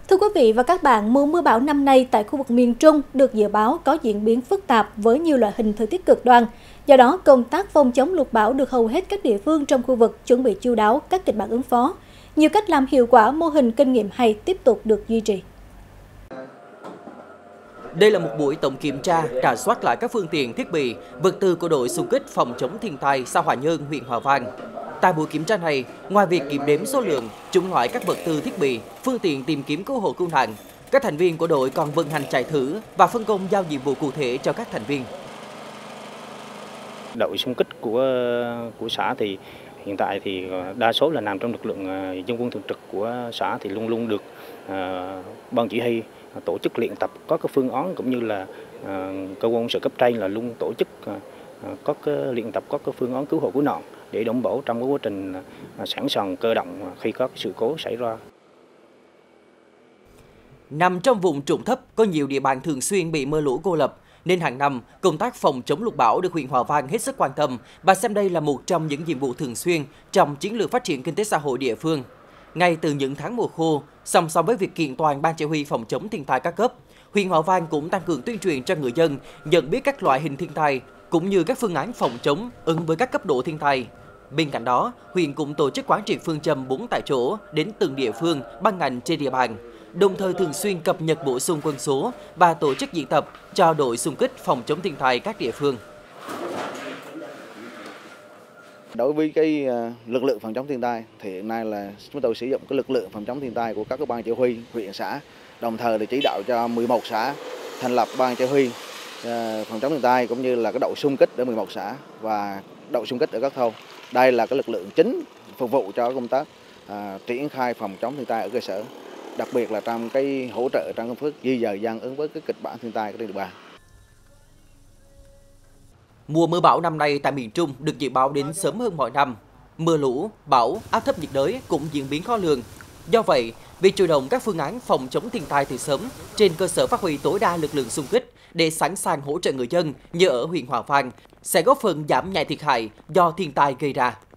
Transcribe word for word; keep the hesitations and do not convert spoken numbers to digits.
Thưa quý vị và các bạn, mùa mưa bão năm nay tại khu vực miền Trung được dự báo có diễn biến phức tạp với nhiều loại hình thời tiết cực đoan. Do đó, công tác phòng chống lụt bão được hầu hết các địa phương trong khu vực chuẩn bị chu đáo các kịch bản ứng phó. Nhiều cách làm hiệu quả, mô hình kinh nghiệm hay tiếp tục được duy trì. Đây là một buổi tổng kiểm tra, rà soát lại các phương tiện, thiết bị, vật tư của đội xung kích phòng chống thiên tai xã Hòa Nhơn, huyện Hòa Vang. Tại buổi kiểm tra này, ngoài việc kiểm đếm số lượng, chủng loại các vật tư thiết bị, phương tiện tìm kiếm cứu hộ cứu nạn, các thành viên của đội còn vận hành chạy thử và phân công giao nhiệm vụ cụ thể cho các thành viên. Đội xung kích của của xã thì hiện tại thì đa số là nằm trong lực lượng dân quân thường trực của xã, thì luôn luôn được uh, ban chỉ huy tổ chức luyện tập có các phương án, cũng như là uh, cơ quan sở cấp trên là luôn tổ chức uh, có cái luyện tập có các phương án cứu hộ cứu nạn để đảm bảo trong cái quá trình uh, sẵn sàng cơ động khi có sự cố xảy ra. Nằm trong vùng trũng thấp, có nhiều địa bàn thường xuyên bị mưa lũ cô lập, nên hàng năm, công tác phòng chống lụt bão được huyện Hòa Vang hết sức quan tâm và xem đây là một trong những nhiệm vụ thường xuyên trong chiến lược phát triển kinh tế xã hội địa phương. Ngay từ những tháng mùa khô, song song với việc kiện toàn Ban Chỉ huy phòng chống thiên tai các cấp, huyện Hòa Vang cũng tăng cường tuyên truyền cho người dân nhận biết các loại hình thiên tai cũng như các phương án phòng chống ứng với các cấp độ thiên tai. Bên cạnh đó, huyện cũng tổ chức quán triệt phương châm bốn tại chỗ đến từng địa phương, ban ngành trên địa bàn, đồng thời thường xuyên cập nhật bổ sung quân số và tổ chức diễn tập cho đội xung kích phòng chống thiên tai các địa phương. Đối với cái lực lượng phòng chống thiên tai thì hiện nay là chúng tôi sử dụng cái lực lượng phòng chống thiên tai của các ban chỉ huy huyện xã, đồng thời là chỉ đạo cho mười một xã thành lập ban chỉ huy phòng chống thiên tai cũng như là cái đội xung kích ở mười một xã và đội xung kích ở các thôn. Đây là cái lực lượng chính phục vụ cho công tác à, triển khai phòng chống thiên tai ở cơ sở, đặc biệt là trong cái hỗ trợ trong công tác di dời dân ứng với cái kịch bản thiên tai trên địa bàn. Mùa mưa bão năm nay tại miền Trung được dự báo đến sớm hơn mọi năm. Mưa lũ, bão, áp thấp nhiệt đới cũng diễn biến khó lường. Do vậy, việc chủ động các phương án phòng chống thiên tai từ sớm trên cơ sở phát huy tối đa lực lượng xung kích để sẵn sàng hỗ trợ người dân như ở huyện Hòa Vang sẽ góp phần giảm nhẹ thiệt hại do thiên tai gây ra.